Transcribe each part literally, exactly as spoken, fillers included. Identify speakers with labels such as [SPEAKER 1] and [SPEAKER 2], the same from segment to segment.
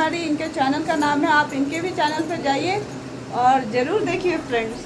[SPEAKER 1] हमारी, इनके चैनल का नाम है, आप इनके भी चैनल पर जाइए और ज़रूर देखिए friends.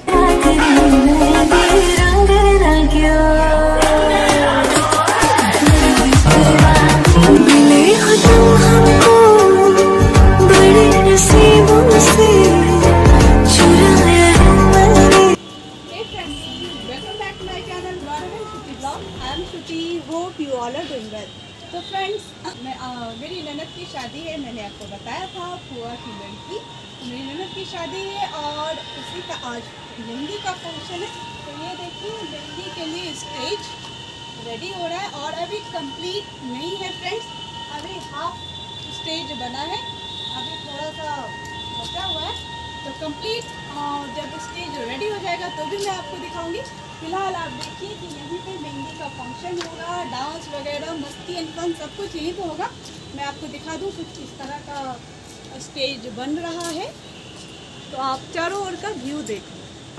[SPEAKER 1] Hope you all are doing well. तो फ्रेंड्स, मैं आ, मेरी ननद की शादी है, मैंने आपको बताया था, फुआ की लड़की, मेरी ननद की शादी है और उसी का आज मेहंदी का फंक्शन है। तो ये देखिए मेहंदी के लिए स्टेज रेडी हो रहा है और अभी कंप्लीट नहीं है फ्रेंड्स, अभी हाफ स्टेज बना है, अभी थोड़ा सा बचा हुआ है। तो कंप्लीट जब स्टेज रेडी हो जाएगा तो भी मैं आपको दिखाऊंगी। फिलहाल आप देखिए कि यहीं पे मेहंदी का फंक्शन होगा, डांस वगैरह, मस्ती एंड फन सब कुछ यहीं पे होगा। मैं आपको दिखा दूँ कुछ इस तरह का स्टेज बन रहा है, तो आप चारों ओर का व्यू देखो।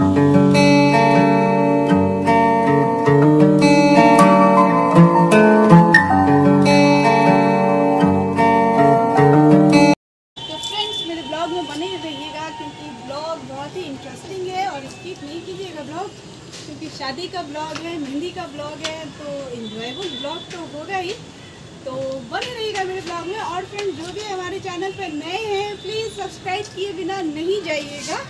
[SPEAKER 1] तो फ्रेंड्स, मेरे ब्लॉग में बने रहिएगा क्योंकि ब्लॉग बहुत ही इंटरेस्टिंग है और स्किप नहीं कीजिएगा ब्लॉग, क्योंकि शादी का ब्लॉग है, मेहंदी का ब्लॉग है, तो इंजॉयबल ब्लॉग तो होगा ही। तो बने रहिएगा मेरे ब्लॉग में। और फ्रेंड्स, जो भी हमारे चैनल पर नए हैं प्लीज़ सब्सक्राइब किए बिना नहीं जाइएगा।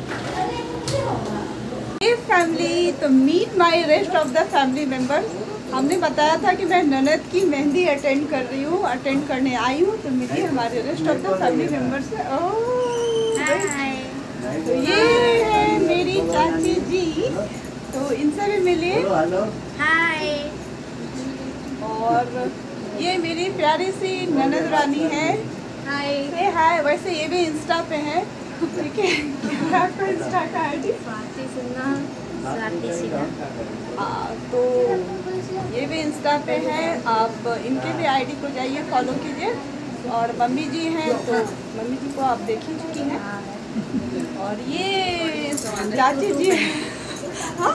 [SPEAKER 1] ये फैमिली, तो meet my rest of the family members. हमने बताया था कि मैं ननद की मेहंदी अटेंड कर रही हूँ, अटेंड करने आई हूँ, तो मिलिए हमारे rest of the family members से। तो ये है मेरी चाची जी, तो इनसे भी मिलिए। हाय। और ये मेरी प्यारी सी ननद रानी है। हाय। हे हाय। वैसे ये भी इंस्टा पे है, ठीक है? क्या आपका इंस्टा का आईडी? स्वाति सिन्हा। स्वाति सिन्हा। तो ये भी इंस्टा पे है, आप इनके भी आईडी को जाइए फॉलो कीजिए। और मम्मी जी हैं, तो मम्मी जी को आप देख ही चुकी हैं। और ये चाची जी, हाँ?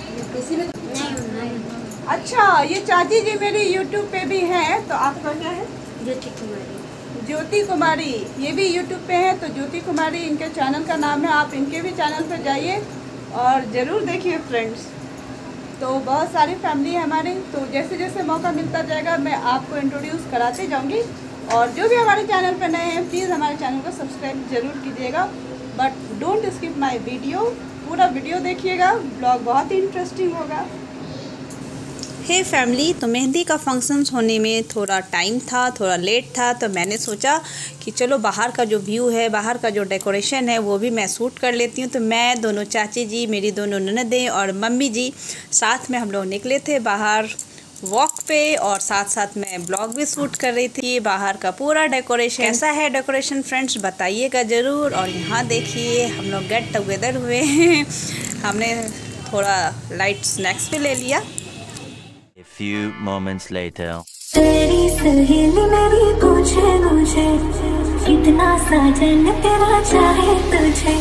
[SPEAKER 1] अच्छा, ये चाची जी मेरी यूट्यूब पे भी हैं। तो आपका क्या है? ज्योति कुमारी। ज्योति कुमारी, ये भी यूट्यूब पे है, तो ज्योति कुमारी इनके चैनल का नाम है, आप इनके भी चैनल पर जाइए और ज़रूर देखिए फ्रेंड्स। तो बहुत सारी फैमिली है हमारी, तो जैसे जैसे मौका मिलता जाएगा मैं आपको इंट्रोड्यूस कराते जाऊँगी। और जो भी हमारे चैनल पर नए हैं प्लीज़ हमारे चैनल को सब्सक्राइब ज़रूर कीजिएगा, but don't skip my video, पूरा वीडियो देखिएगा, ब्लॉग बहुत ही इंटरेस्टिंग होगा। हे फैमिली, तो मेहंदी का फंक्शंस होने में थोड़ा टाइम था, थोड़ा लेट था, तो मैंने सोचा कि चलो बाहर का जो व्यू है, बाहर का जो डेकोरेशन है वो भी मैं शूट कर लेती हूँ। तो मैं, दोनों चाची जी, मेरी दोनों ननदें और मम्मी जी साथ में हम लोग निकले थे बाहर वॉक पे, और साथ साथ मैं ब्लॉग भी शूट कर रही थी। बाहर का पूरा डेकोरेशन कैसा है डेकोरेशन फ्रेंड्स बताइएगा ज़रूर। और यहाँ देखिए हम लोग गेट टुगेदर हुए हैं, हमने थोड़ा लाइट स्नैक्स भी ले लिया।
[SPEAKER 2] A few moments later.
[SPEAKER 3] तेरी सहेली मेरी पूछे मुझे, कितना साजन तेरा चाहे तुझे।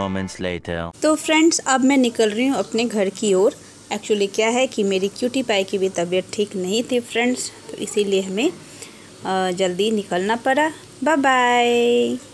[SPEAKER 2] moments later.
[SPEAKER 4] तो फ्रेंड्स अब मैं निकल रही हूँ अपने घर की ओर। एक्चुअली क्या है कि मेरी क्यूटी पाई की भी तबीयत ठीक नहीं थी फ्रेंड्स, तो इसीलिए हमें जल्दी निकलना पड़ा। Bye bye.